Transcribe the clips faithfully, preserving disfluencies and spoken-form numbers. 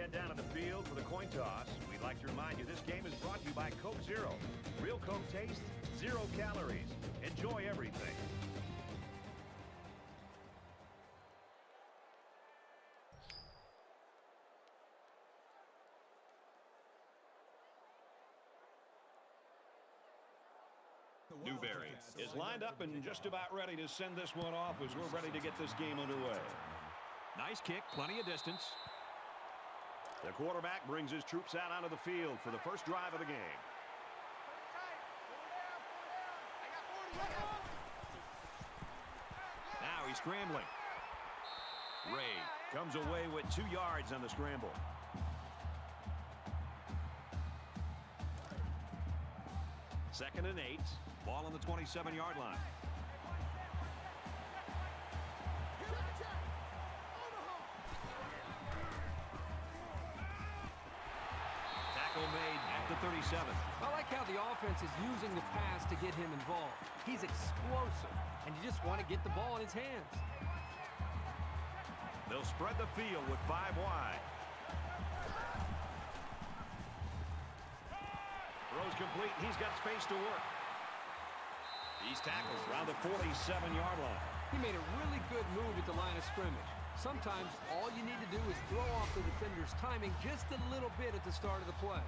head down to the field for the coin toss, we'd like to remind you this game is brought to you by Coke Zero. Real Coke taste, zero calories. Enjoy everything. Newberry is lined up and just about ready to send this one off as we're ready to get this game underway. Nice kick, plenty of distance. The quarterback brings his troops out onto the field for the first drive of the game. Now he's scrambling. Ray comes away with two yards on the scramble. Second and eight. Ball on the twenty-seven yard line. Tackle made at the thirty-seven. I like how the offense is using the pass to get him involved. He's explosive, and you just want to get the ball in his hands. They'll spread the field with five wide. Throws complete. He's got space to work. He's tackled around the forty-seven yard line. He made a really good move at the line of scrimmage. Sometimes all you need to do is throw off the defender's timing just a little bit at the start of the play.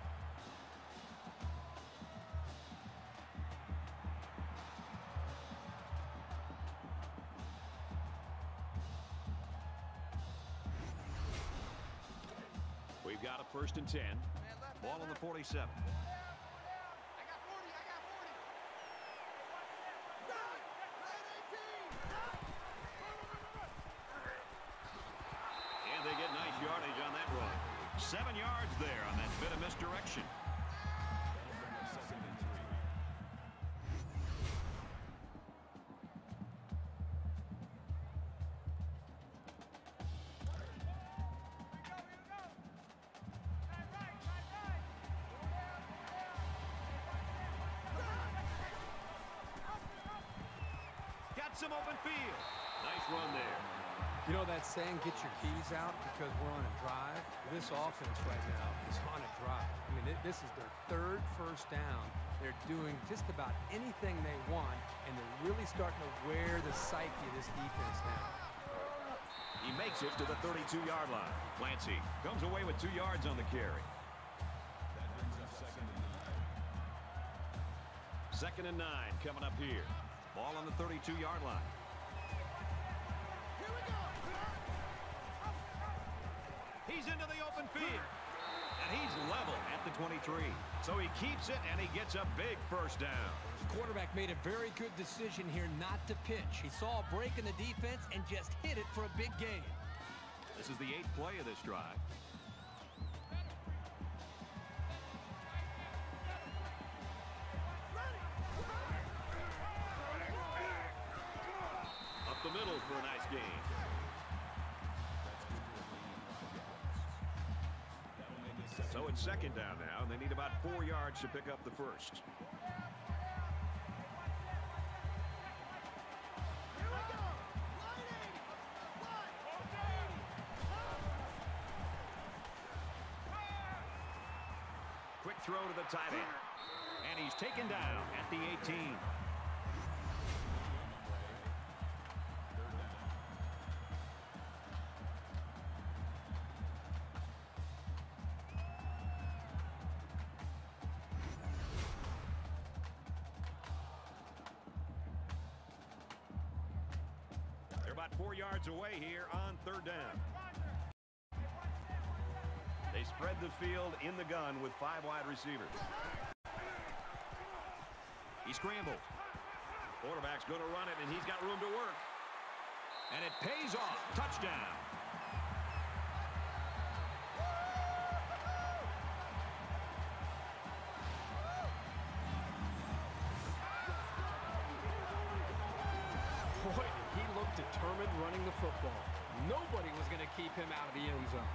We've got a first and ten. Ball on the forty-seven. And they get nice yardage on that run. Seven yards there on that bit of misdirection. Some open field. Nice run there. You know that saying, get your keys out because we're on a drive? This offense right now is on a drive. I mean, this is their third first down. They're doing just about anything they want, and they're really starting to wear the psyche of this defense now. He makes it to the thirty-two yard line. Clancy comes away with two yards on the carry. That brings up second and nine. Second and nine coming up here. Ball on the thirty-two yard line. Here we go. He's into the open field. And he's level at the twenty-three. So he keeps it, and he gets a big first down. The quarterback made a very good decision here not to pitch. He saw a break in the defense and just hit it for a big gain. This is the eighth play of this drive. The middle for a nice game. So it's second down now, and they need about four yards to pick up the first. Quick throw to the tight end. And he's taken down at the eighteen. About four yards away here on third down. They spread the field in the gun with five wide receivers. He scrambled. Quarterback's going to run it, and he's got room to work. And it pays off. Touchdown. Boy, he looked determined running the football. Nobody was going to keep him out of the end zone.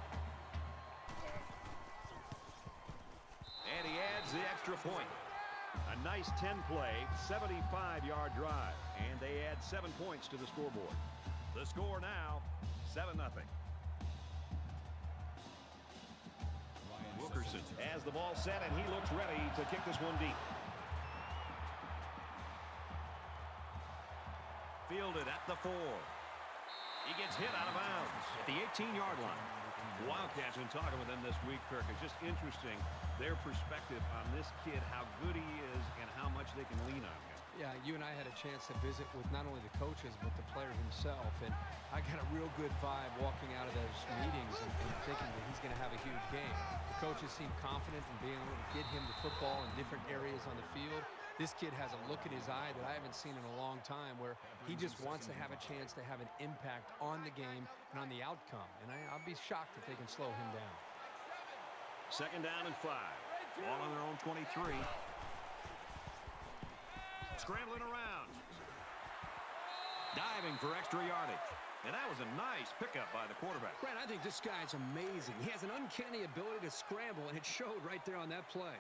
And he adds the extra point. A nice ten-play, seventy-five yard drive, and they add seven points to the scoreboard. The score now, seven nothing. Wilkerson has the ball set, and he looks ready to kick this one deep. Fielded at the four. He gets hit out of bounds At the eighteen yard line. Wildcats been talking with them this week, Kirk. It's just interesting, their perspective on this kid, how good he is, and how much they can lean on him. Yeah, you and I had a chance to visit with not only the coaches, but the player himself. And I got a real good vibe walking out of those meetings and, and thinking that he's going to have a huge game. The coaches seem confident in being able to get him the football in different areas on the field. This kid has a look in his eye that I haven't seen in a long time, where he just wants to have a chance to have an impact on the game and on the outcome. And I, I'll be shocked if they can slow him down. Second down and five. Ball on their own twenty-three. Scrambling around. Diving for extra yardage. And that was a nice pickup by the quarterback. Brad, I think this guy's amazing. He has an uncanny ability to scramble, and it showed right there on that play.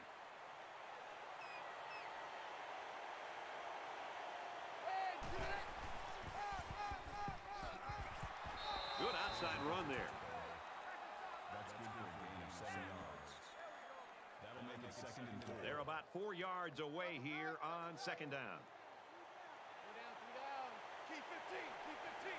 Good outside run there. That's good for a gain of seven yards. That'll make it second and four. They're about four yards away here on second down. Three down, three down. Keep fifteen, keep fifteen.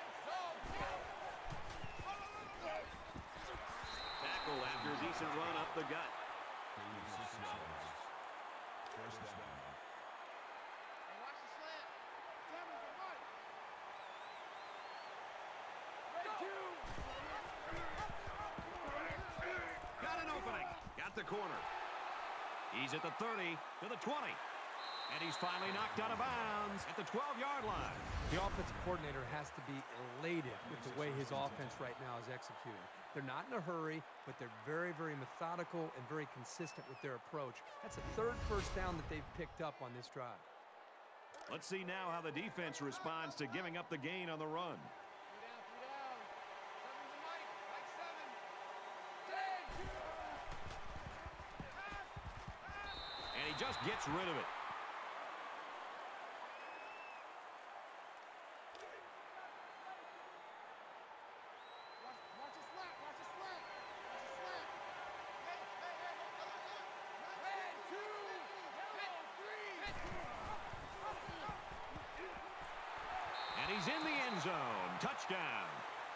Tackle after a decent run up the gut. Gain of six yards. First down. Hey, watch the slant. Seven's the right. Got an opening. Got the corner. He's at the thirty to the twenty. And he's finally knocked out of bounds at the twelve yard line. The offensive coordinator has to be elated with the way his offense right now is executing. They're not in a hurry, but they're very, very methodical and very consistent with their approach. That's the third first down that they've picked up on this drive. Let's see now how the defense responds to giving up the gain on the run. Three down, three down. Seven's the right. Right seven. Ten. And he just gets rid of it. Watch, watch the slant, watch the slant. Watch the slant. Hey, hey, hey, look, look, look. Red two. Yellow three. And he's in the end zone. Touchdown.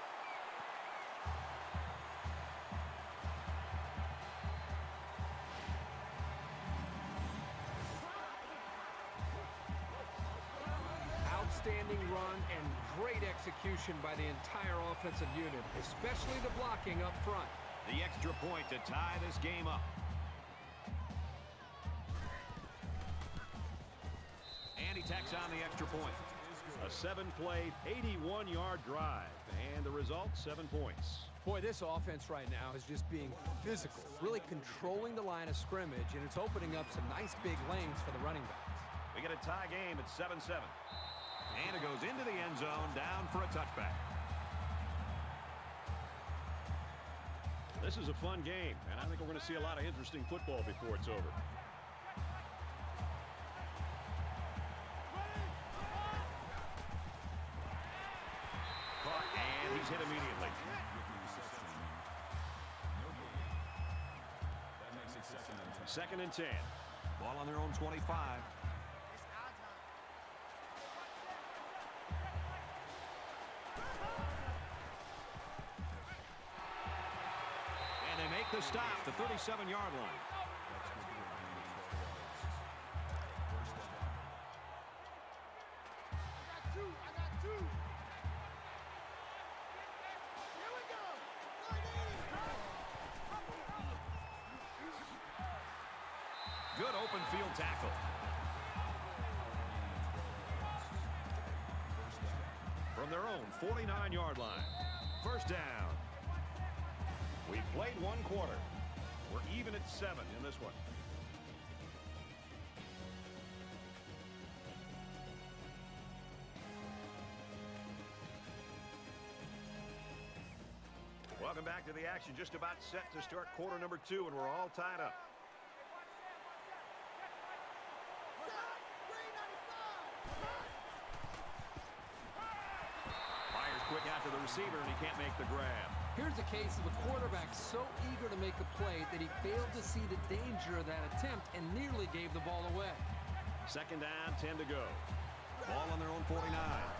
Outstanding run and great execution by the entire offensive unit, especially the blocking up front. The extra point to tie this game up. And he tacks on the extra point. A seven-play, eighty-one yard drive, and the result, seven points. Boy, this offense right now is just being physical, really controlling the line of scrimmage, and it's opening up some nice big lanes for the running backs. We get a tie game at seven seven. And it goes into the end zone, down for a touchback. This is a fun game, and I think we're going to see a lot of interesting football before it's over. Caught, and he's hit immediately. That makes it second and ten. Second and ten. Ball on their own twenty-five. It's our time. And they make the stop, the thirty-seven yard line. That's good for a gain of twelve yards. First down. I got two, I got two. Here we go. Good open field tackle. From their own forty-nine yard line. First down. We played one quarter. We're even at seven in this one. Welcome back to the action. Just about set to start quarter number two, and we're all tied up. receiver, and he can't make the grab. Here's a case of a quarterback so eager to make a play that he failed to see the danger of that attempt and nearly gave the ball away. Second down, ten to go. Ball on their own forty-nine.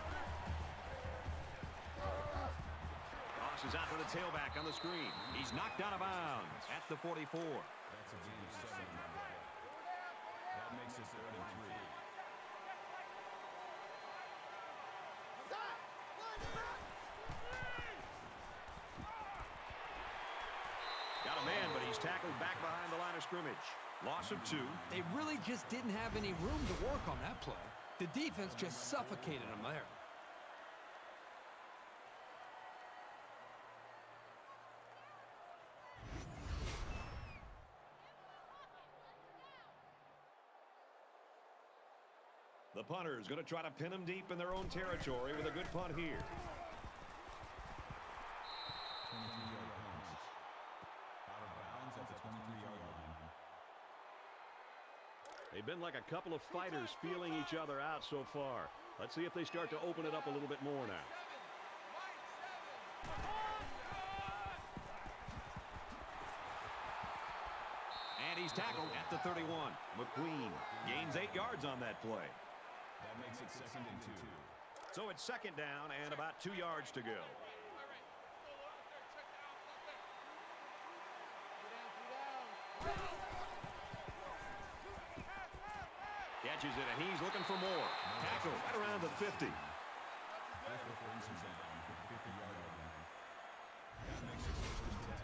Toss is out to the tailback on the screen. He's knocked out of bounds at the forty-four. That's a gain of seven on the play. That makes it third and three. Got a man, but he's tackled back behind the line of scrimmage. Loss of two. They really just didn't have any room to work on that play. The defense just suffocated them there. The punter is going to try to pin them deep in their own territory with a good punt here. twenty-three-yard punt. Out of bounds at the twenty-three-yard line. They've been like a couple of fighters feeling each other out so far. Let's see if they start to open it up a little bit more now. And he's tackled at the thirty-one. McQueen gains eight yards on that play. That makes it second and two. So it's second down and about two yards to go. Catches it, and he's looking for more. Tackle right around the fifty. Griffith brings him down at the fifty-yard line. That makes it first and ten.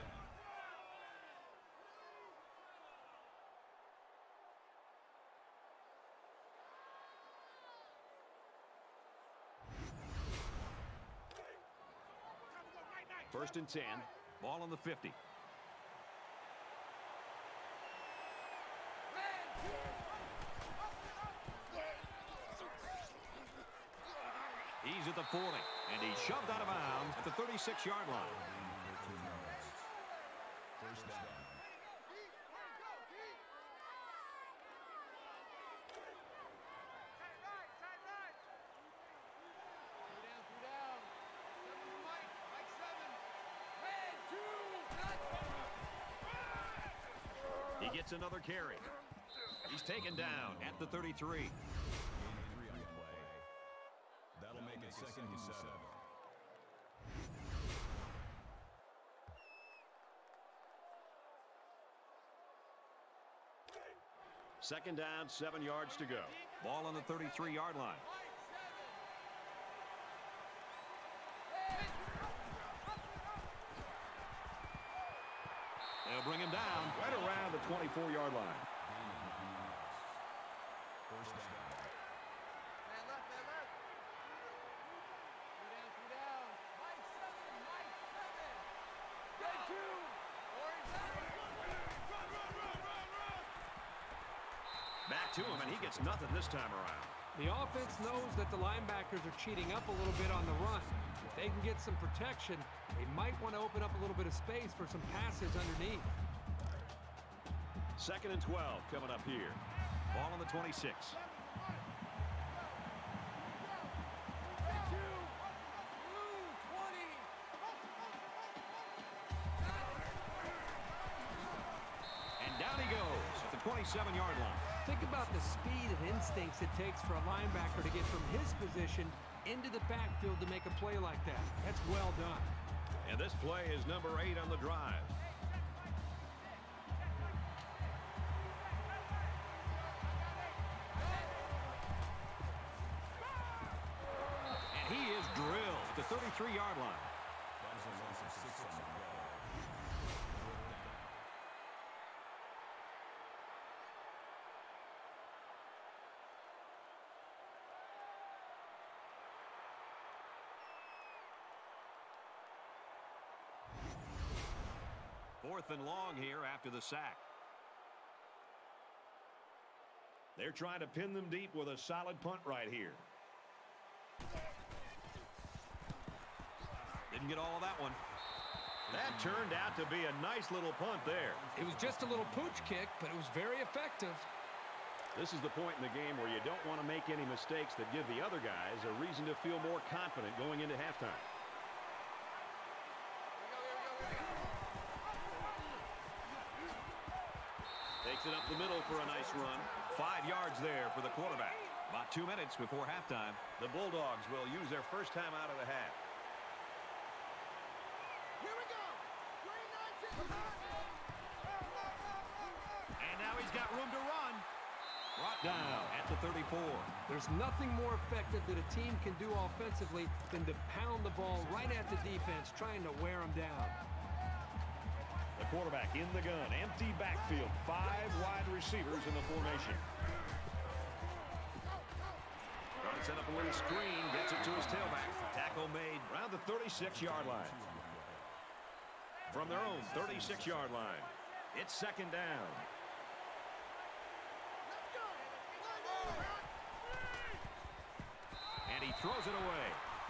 First and ten. Ball on the fifty. He's at the forty, and he's shoved out of bounds at the thirty-six-yard line. thirteen yards. First down. He gets another carry. He's taken down at the thirty-three. Gain of three on the play. That'll make it second and seven. Second down, seven yards to go. Ball on the thirty-three-yard line. They'll bring him down Right around the twenty-four-yard line. Gain of nine yards. First down. Man left, man left. Three down, three down. Mike seven, Mike seven. Red two. Orange seven. Run, run, run, run, run. back to him, and he gets nothing this time around. The offense knows that the linebackers are cheating up a little bit on the run. If they can get some protection, they might want to open up a little bit of space for some passes underneath. Second and twelve coming up here. Ball on the twenty-six. And down he goes at the twenty-seven-yard line. Think about the speed and instincts it takes for a linebacker to get from his position into the backfield to make a play like that. That's well done. And this play is number eight on the drive. And he is drilled at the thirty-three-yard line. That is a loss of six on the play. Fourth and long here after the sack. They're trying to pin them deep with a solid punt right here. Didn't get all of that one. That turned out to be a nice little punt there. It was just a little pooch kick, but it was very effective. This is the point in the game where you don't want to make any mistakes that give the other guys a reason to feel more confident going into halftime. it up the middle for a nice run. Five yards there for the quarterback. About two minutes before halftime. The Bulldogs will use their first time out of the half. Here we go. Green nineteen. And now he's got room to run. Brought down at the thirty-four. There's nothing more effective that a team can do offensively than to pound the ball right at the defense, trying to wear them down. The quarterback in the gun. Empty backfield. Five wide receivers in the formation. Trying to set up a little screen. Gets it to his tailback. Tackle made around the thirty-six yard line. From their own thirty-six yard line. It's second down. And he throws it away.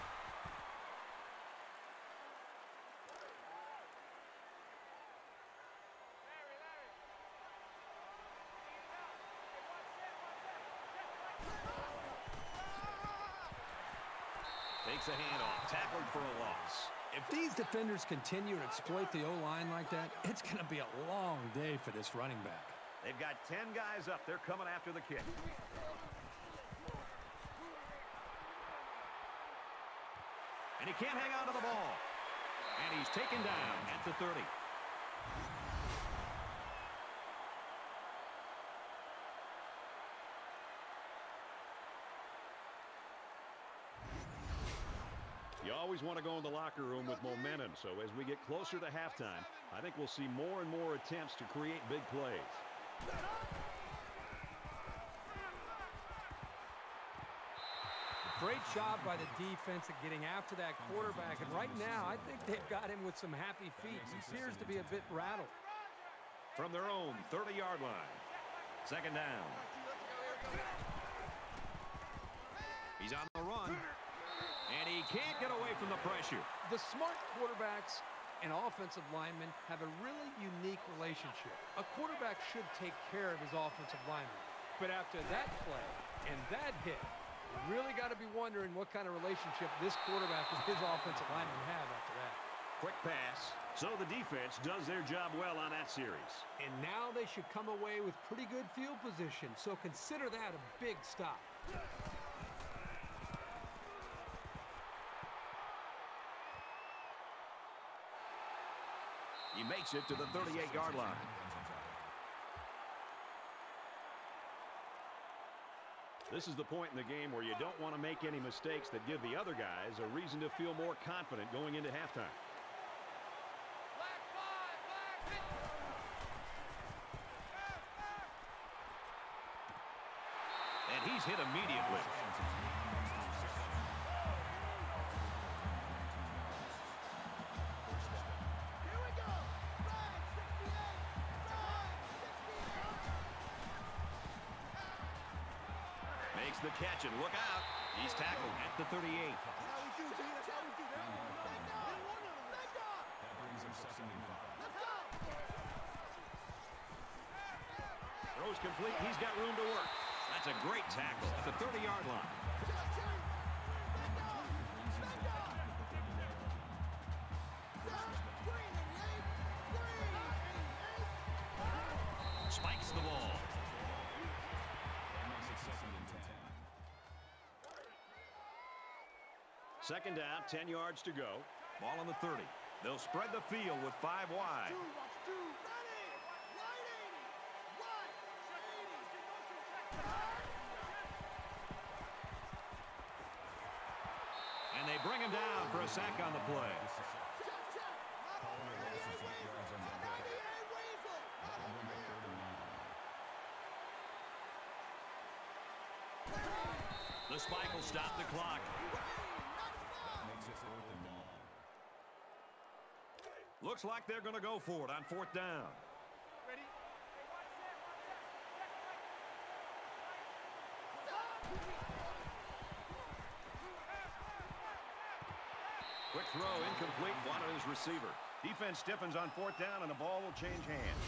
Takes a handoff. Tackled for a loss. If these defenders continue to exploit the O-line like that, it's going to be a long day for this running back. They've got ten guys up. They're coming after the kick. And he can't hang on to the ball. And he's taken down at the thirty. You always want to go in the locker room with momentum, so as we get closer to halftime, I think we'll see more and more attempts to create big plays. Great job by the defense at getting after that quarterback, and right now I think they've got him with some happy feet. He appears to be a bit rattled. From their own thirty yard line. Second down. He's on the run. And he can't get away from the pressure. The smart quarterbacks and offensive linemen have a really unique relationship. A quarterback should take care of his offensive lineman. But after that play and that hit, you really got to be wondering what kind of relationship this quarterback and his offensive lineman have after that. Quick pass. So the defense does their job well on that series. And now they should come away with pretty good field position, so consider that a big stop. He makes it to the thirty-eight yard line. This is the point in the game where you don't want to make any mistakes that give the other guys a reason to feel more confident going into halftime. Black five, black. And he's hit immediately. Here we go. Flag sixty-eight. Flag sixty-eight. Makes the catch and look out. He's tackled at the thirty-eight. That's how we do, G. That's how we do. Let go. Let go. That brings him second and five. Let's go. Throws complete. He's got room to work. That's a great tackle at the thirty yard line. Spikes the ball. That makes it second and ten. Second down, ten yards to go. Ball on the thirty. They'll spread the field with five wide. Two, watch two. Ready. Right eighty. Right. eighty. And they bring him down for a sack on the play. Check, check. ninety-eight Weasel. ninety-eight Weasel. That'll bring up third and nine. The spike will stop the clock. Makes it fourth and long. Looks like they're going to go for it on fourth down. Ready? Quick throw, incomplete, wanted his receiver. Defense stiffens on fourth down, and the ball will change hands.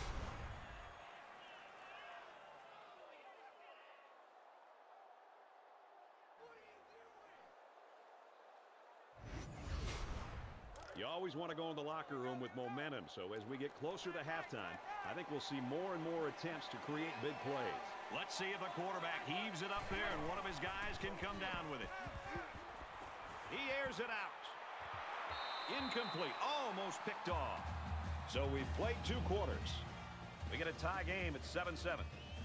You always want to go in the locker room with momentum, so as we get closer to halftime, I think we'll see more and more attempts to create big plays. Let's see if the quarterback heaves it up there and one of his guys can come down with it. He airs it out. Incomplete. Almost picked off. So we've played two quarters. We get a tie game at seven seven.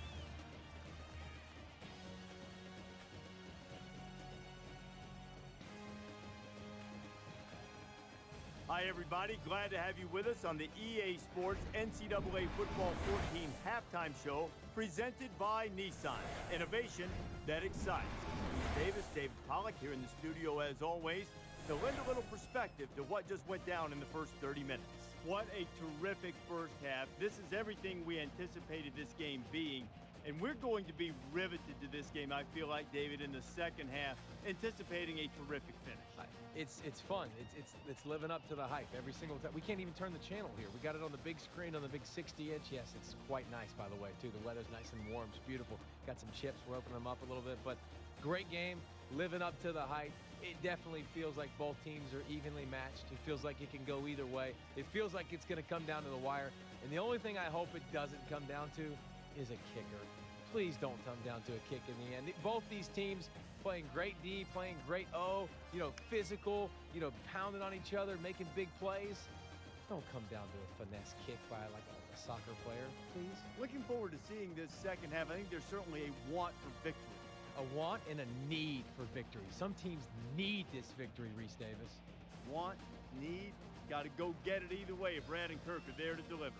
Hi, everybody. Glad to have you with us on the E A Sports N C double A Football fourteen halftime show presented by Nissan. Innovation that excites. Bruce Davis, David Pollack here in the studio as always to lend a little perspective to what just went down in the first thirty minutes. What a terrific first half. This is everything we anticipated this game being. And we're going to be riveted to this game, I feel like, David, in the second half, anticipating a terrific finish. It's it's fun. It's it's it's living up to the hype every single time. We can't even turn the channel here. We got it on the big screen on the big sixty inch. Yes, it's quite nice, by the way, too. The weather's nice and warm. It's beautiful. Got some chips. We're opening them up a little bit. But great game, living up to the hype. It definitely feels like both teams are evenly matched. It feels like it can go either way. It feels like it's going to come down to the wire. And the only thing I hope it doesn't come down to is a kicker. Please don't come down to a kick in the end. Both these teams playing great D, playing great O, you know, physical, you know, pounding on each other, making big plays. Don't come down to a finesse kick by like a, a soccer player, please. Looking forward to seeing this second half. I think there's certainly a want for victory. A want and a need for victory. Some teams need this victory, Reese Davis. Want, need, got to go get it either way. Brad and Kirk are there to deliver.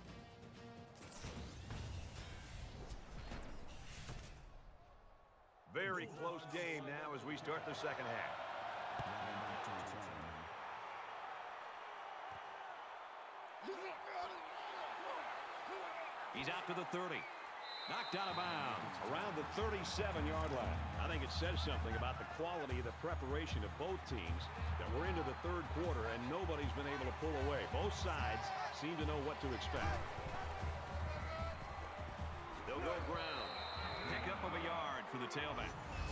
Very close game now as we start the second half. He's out to the thirty. Knocked out of bounds. Around the thirty-seven yard line. I think it says something about the quality of the preparation of both teams that we're into the third quarter and nobody's been able to pull away. Both sides seem to know what to expect. They'll go ground. Pick up of a yard for the tailback.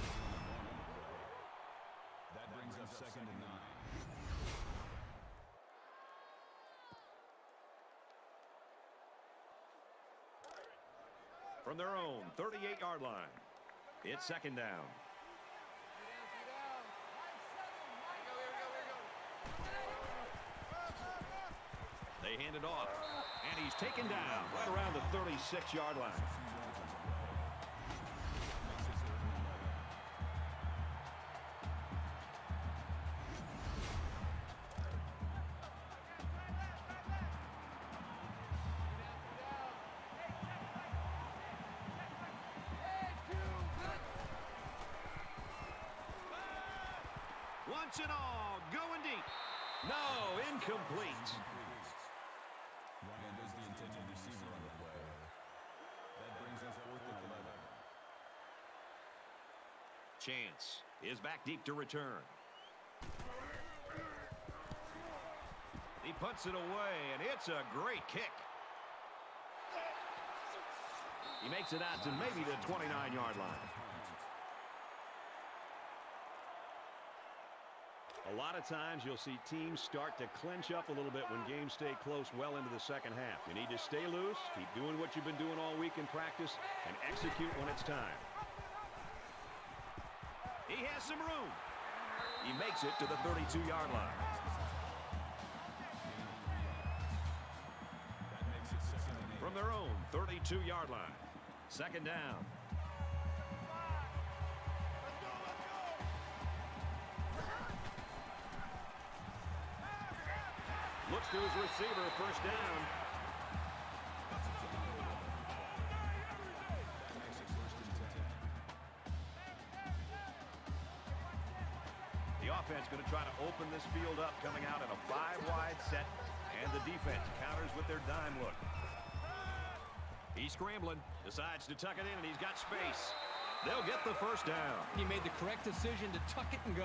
That brings up second and nine. From their own thirty-eight yard line, it's second down. They hand it off, and he's taken down Right around the thirty-six yard line. Once and all, going deep. No, incomplete. Ryan does the intended receiver on the play. That brings us fourth and eleven. Chance is back deep to return. He puts it away, and it's a great kick. He makes it out to maybe the twenty-nine yard line. A lot of times you'll see teams start to clinch up a little bit when games stay close well into the second half. You need to stay loose, keep doing what you've been doing all week in practice, and execute when it's time. He has some room. He makes it to the thirty-two yard line. That makes it second and eight. From their own thirty-two yard line, second down. Looks to his receiver, first down. The offense going to try to open this field up, coming out in a five-wide set, and the defense counters with their dime look. He's scrambling, decides to tuck it in, and he's got space. They'll get the first down. He made the correct decision to tuck it and go.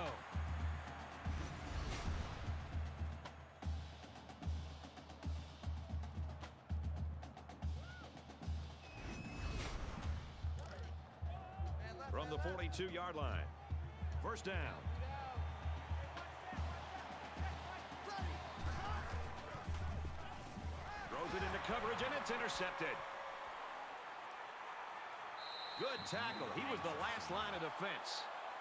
From the forty-two yard line, first down. Throws it into coverage, and it's intercepted. Good tackle. He was the last line of defense.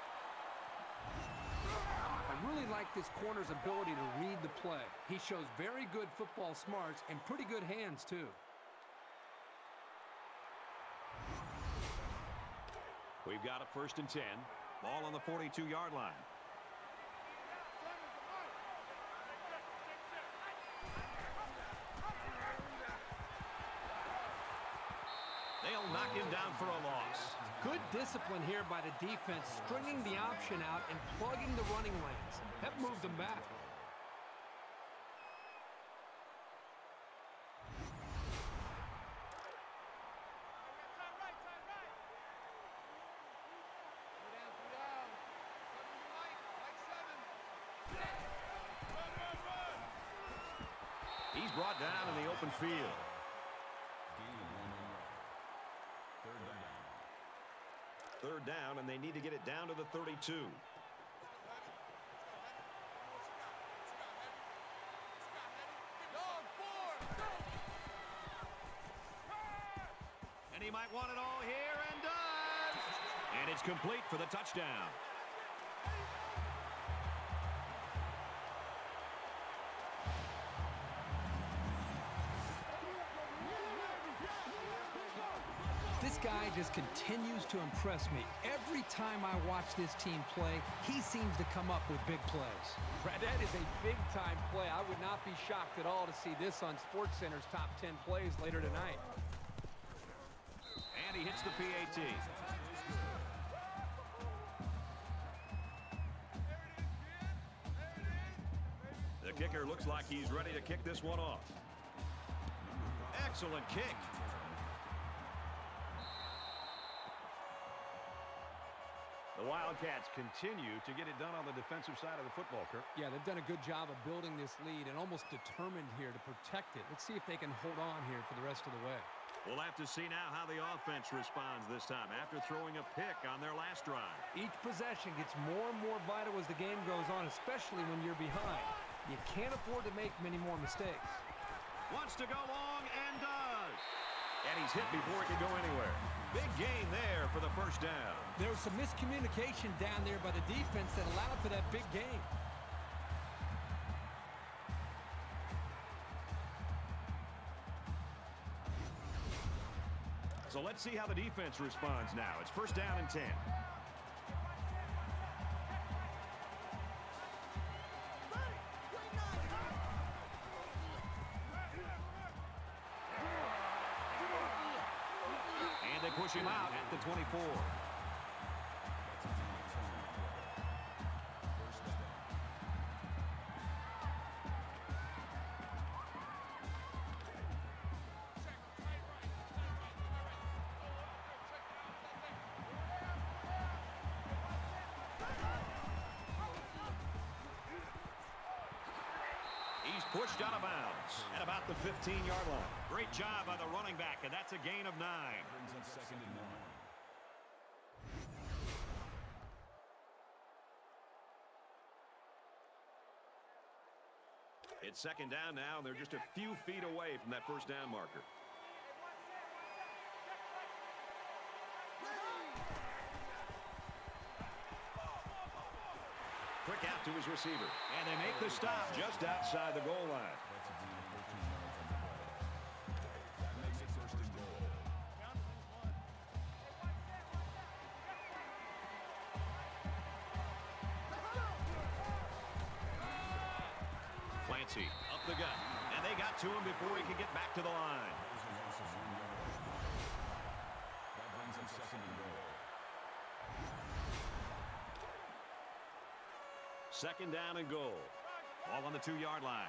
I really like this corner's ability to read the play. He shows very good football smarts and pretty good hands, too. We've got a first and ten. Ball on the forty-two yard line. They'll knock him down for a loss. Good discipline here by the defense, stringing the option out and plugging the running lanes. That moved them back. He's brought down in the open field. Third down, and they need to get it down to the thirty-two. And he might want it all here, and does! And it's complete for the touchdown. This guy just continues to impress me. Every time I watch this team play, he seems to come up with big plays. Brad, that is a big-time play. I would not be shocked at all to see this on SportsCenter's top ten plays later tonight. And he hits the P A T. The kicker looks like he's ready to kick this one off. Excellent kick. The Wildcats continue to get it done on the defensive side of the football, Kirk. Yeah, they've done a good job of building this lead and almost determined here to protect it. Let's see if they can hold on here for the rest of the way. We'll have to see now how the offense responds this time after throwing a pick on their last drive. Each possession gets more and more vital as the game goes on, especially when you're behind. You can't afford to make many more mistakes. Wants to go long and does. And he's hit before he can go anywhere. Big gain there for the first down. There was some miscommunication down there by the defense that allowed for that big gain. So let's see how the defense responds now. It's first down and ten. Push him out at the twenty-four. He's pushed out of bounds at about the fifteen yard line. Great job by the running back, and that's a gain of nine. Second and nine. It's second down now, and they're just a few feet away from that first down marker. Quick out to his receiver. And they make the stop just outside the goal line. That makes it first and goal. Clancy up the gut. And they got to him before he could get back to the line. That brings him second and goal. Second down and goal. Ball on the two yard line.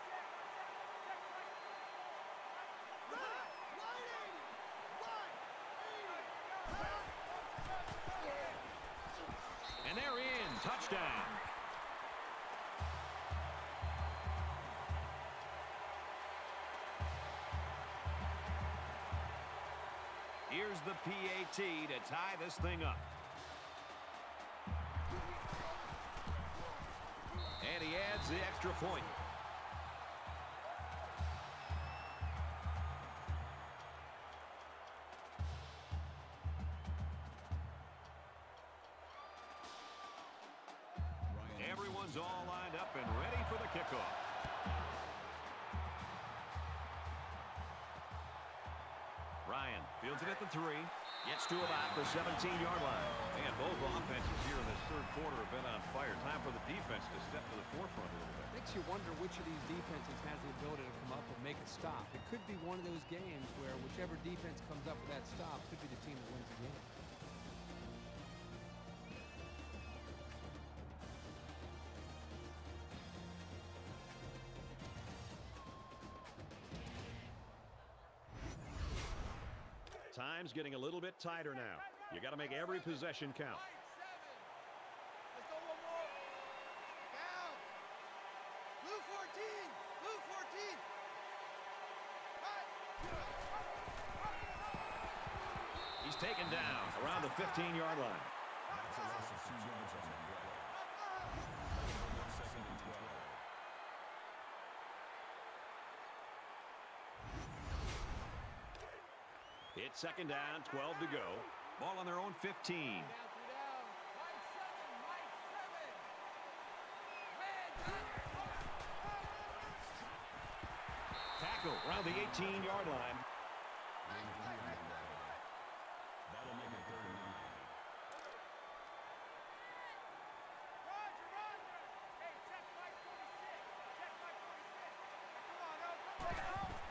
And they're in. Touchdown. Here's the P A T to tie this thing up. And he adds the extra point. Guns all lined up and ready for the kickoff. Ryan fields it at the three. Gets to about the seventeen-yard line. And both offenses here in this third quarter have been on fire. Time for the defense to step to the forefront a little bit. Makes you wonder which of these defenses has the ability to come up and make a stop. It could be one of those games where whichever defense comes up with that stop could be the team that wins the game. Time's getting a little bit tighter now. You got to make every possession count. Let's go one more. Down. Blue fourteen. Blue fourteen. He's taken down around the fifteen-yard line. That's a loss of two yards on the play. Second and twelve. It's second down, twelve to go. Ball on their own fifteen. Down, three down. Mike seven. Mike seven. Red. Tackle around the eighteen-yard line. That'll make it third and nine. Roger, Roger. Hey, check Mike forty-six. Check Mike forty-six. Come on, no, come on, no.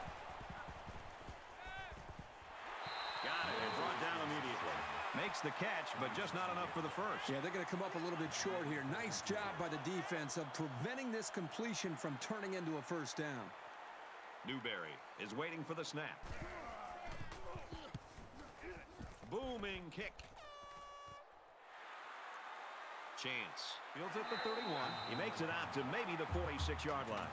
Got it and brought down immediately. Makes the catch, but just not enough for the first. Yeah, they're going to come up a little bit short here. Nice job by the defense of preventing this completion from turning into a first down. Newberry is waiting for the snap. Booming kick. Chance fields at the thirty-one. He makes it out to maybe the forty-six-yard line.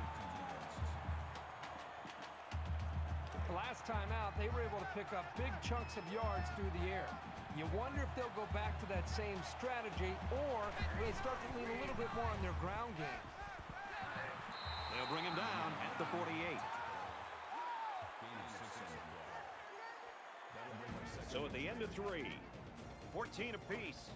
The last time out, they were able to pick up big chunks of yards through the air. You wonder if they'll go back to that same strategy, or will they start to lean a little bit more on their ground game? They'll bring him down at the forty-eight. So at the end of three, fourteen apiece.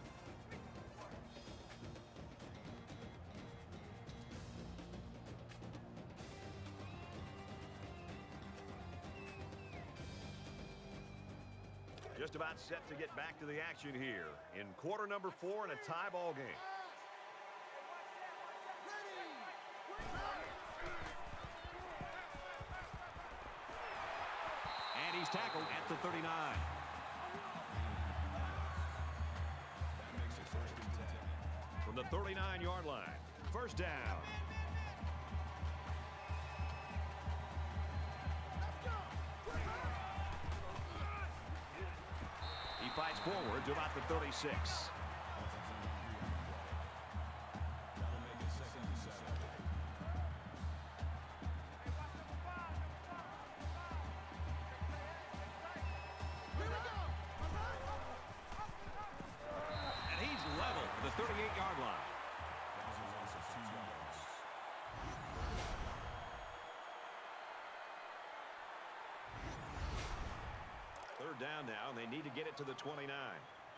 Just about set to get back to the action here in quarter number four in a tie ball game. And he's tackled at the thirty-nine. That makes it first and ten. From the thirty-nine-yard line. First down. He fights forward to about the thirty-six. That'll make it second and seven. And he's level at the thirty-eight-yard line. That was a loss of two yards. Third down now, and they need to get it to the twenty-nine.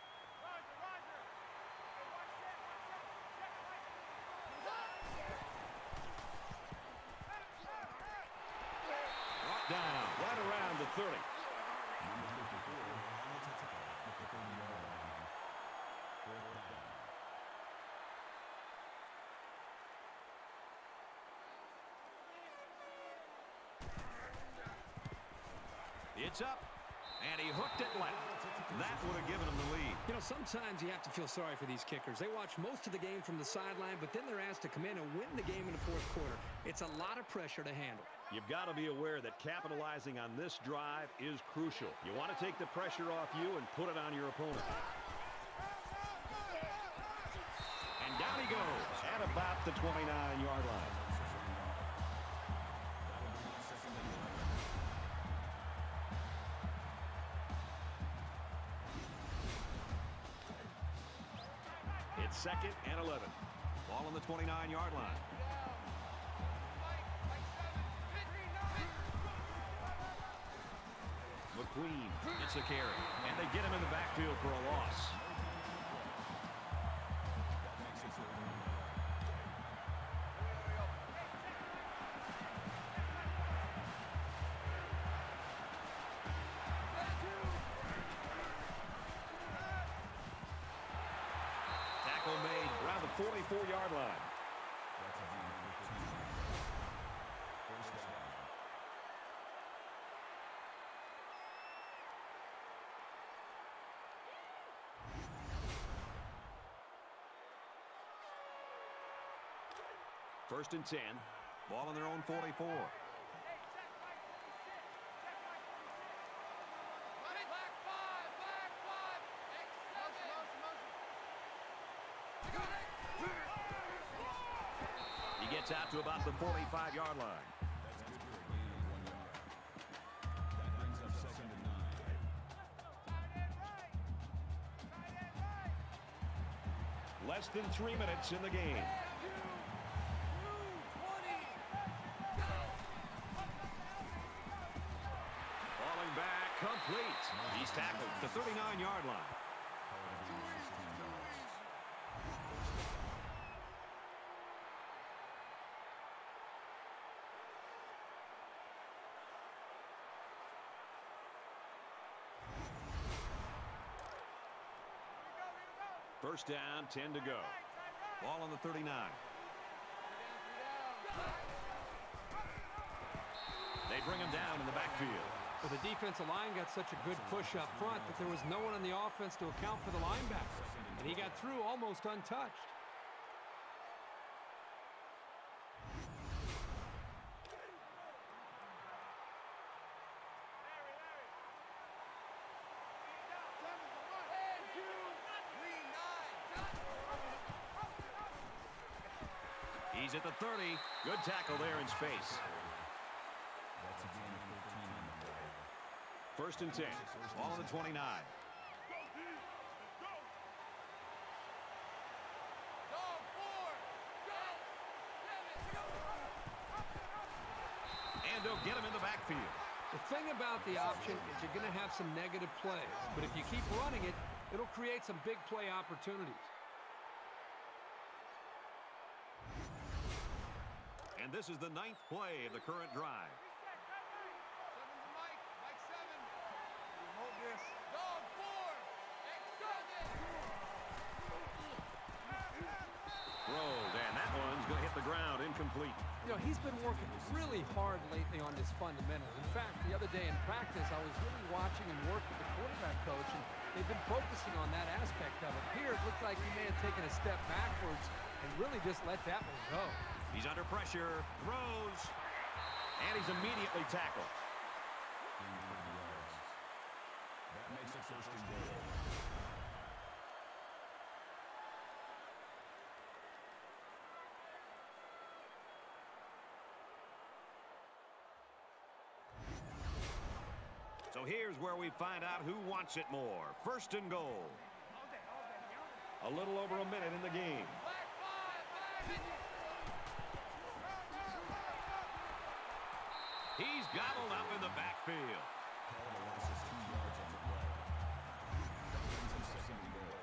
Brought down right around the thirty. Number fifty-four on the tackle at the thirty-yard line. Fourth down. It's up, and he hooked it left. That would have given him the lead. You know, sometimes you have to feel sorry for these kickers. They watch most of the game from the sideline, but then they're asked to come in and win the game in the fourth quarter. It's a lot of pressure to handle. You've got to be aware that capitalizing on this drive is crucial. You want to take the pressure off you and put it on your opponent. And down he goes at about the twenty-nine-yard line. It's second and eleven. Ball on the twenty-nine-yard line. McQueen gets a carry, and they get him in the backfield for a loss. thirty-four-yard line. That's a gain of fifteen. First down. First and ten. Ball on their own forty-four. Run it. Black five, black five, X seven. He gets out to about the forty-five-yard line. That's good for a gain of one yard. That brings up second and nine. Less than three minutes in the game. Falling back, complete. He's tackled at the thirty-nine-yard line. First down, ten to go. Ball on the thirty-nine. They bring him down in the backfield. Well, the defensive line got such a good push up front that there was no one on the offense to account for the linebacker. And he got through almost untouched. He's at the thirty. Good tackle there in space. That's a gain of thirteen on the play. First and ten. Ball on the twenty-nine. And they'll get him in the backfield. The thing about the option is you're going to have some negative plays. But if you keep running it, it'll create some big play opportunities. And this is the ninth play of the current drive. Rolled, and that one's going to hit the ground incomplete. You know, he's been working really hard lately on his fundamentals. In fact, the other day in practice, I was really watching him work with the quarterback coach, and they've been focusing on that aspect of it. Here, it looked like he may have taken a step backwards and really just let that one go. He's under pressure, throws, and he's immediately tackled. Gain thirty yards. That makes it first and goal. So here's where we find out who wants it more. First and goal. A little over a minute in the game. He's gobbled up in the backfield. Call the loss is two yards on the play. That brings him second and goal.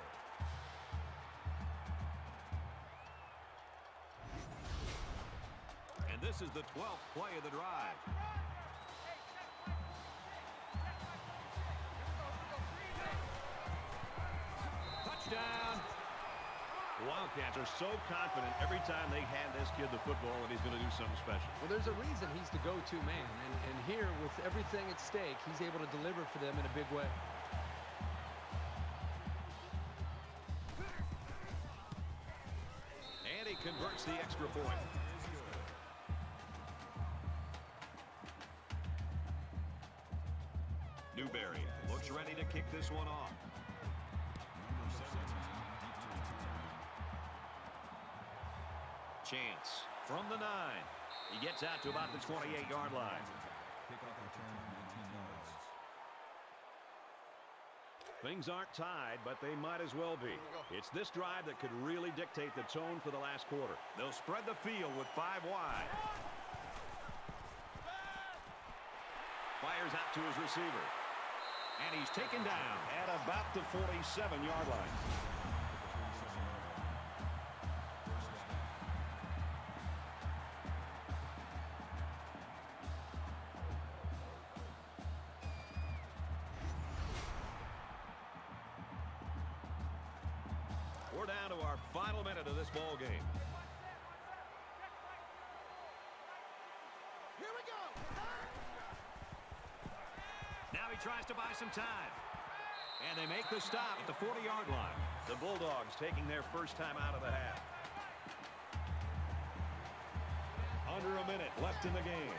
And this is the twelfth play of the drive. Touchdown. The Wildcats are so confident every time they hand this kid the football and he's going to do something special. Well, there's a reason he's the go-to man. And, and here, with everything at stake, he's able to deliver for them in a big way. And he converts the extra point. Newberry looks ready to kick this one off. Number seventeen, deep to the two. Chance from the nine. He gets out to about the twenty-eight-yard line. Kickoff return of nineteen yards. Things aren't tied, but they might as well be. It's this drive that could really dictate the tone for the last quarter. They'll spread the field with five wide. Fires out to his receiver. And he's taken down at about the forty-seven-yard line. We're down to to our final minute of this ball game. Here we go. Now he tries to buy some time. And they make the stop at the forty-yard line. The Bulldogs taking their first time out of the half. Under a minute left in the game.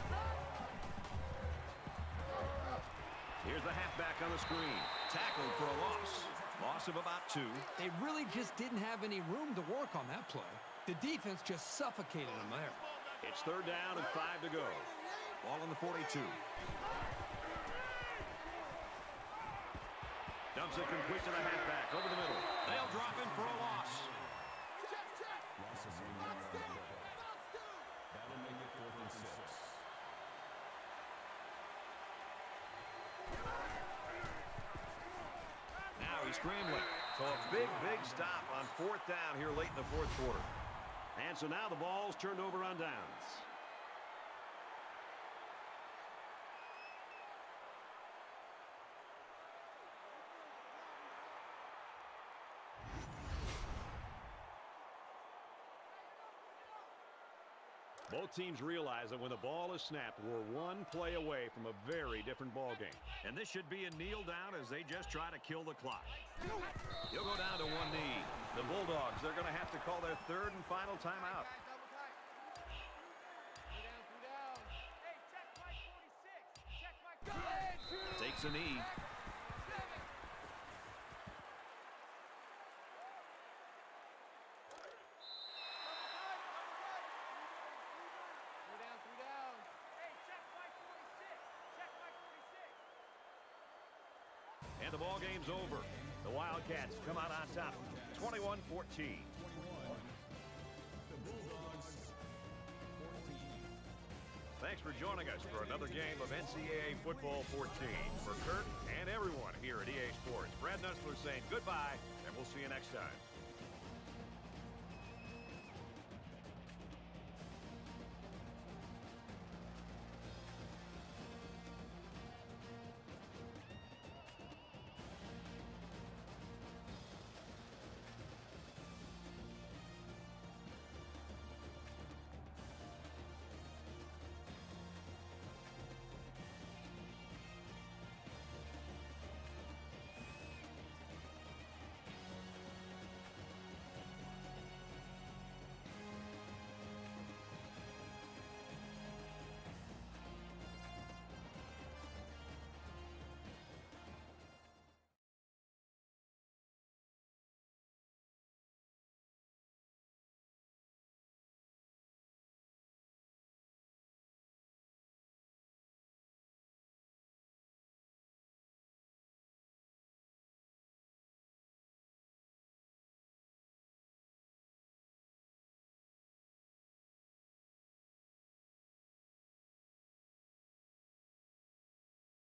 Here's the halfback on the screen. Tackled for a loss. Loss of about two. They really just didn't have any room to work on that play. The defense just suffocated them there. It's third down and five to go. Ball on the forty-two. Dumps it complete to the halfback over the middle. They'll drop him for a loss. Check, check. Loss of one yard on the play. That'll make it fourth and six. Now he's scrambling. So a big, big stop on fourth down here late in the fourth quarter. And so now the ball's turned over on downs. Both teams realize that when the ball is snapped, we're one play away from a very different ball game. And this should be a kneel down as they just try to kill the clock. He'll go down to one knee. The Bulldogs, they're going to have to call their third and final timeout. Double tight. Three down, three down. Hey, check Mike forty-six. Check Mike forty-six. Takes a knee. And the ball game's over. The Wildcats come out on top, twenty-one fourteen. Thanks for joining us for another game of N C double A Football fourteen. For Kurt and everyone here at E A Sports, Brad Nessler saying goodbye, and we'll see you next time.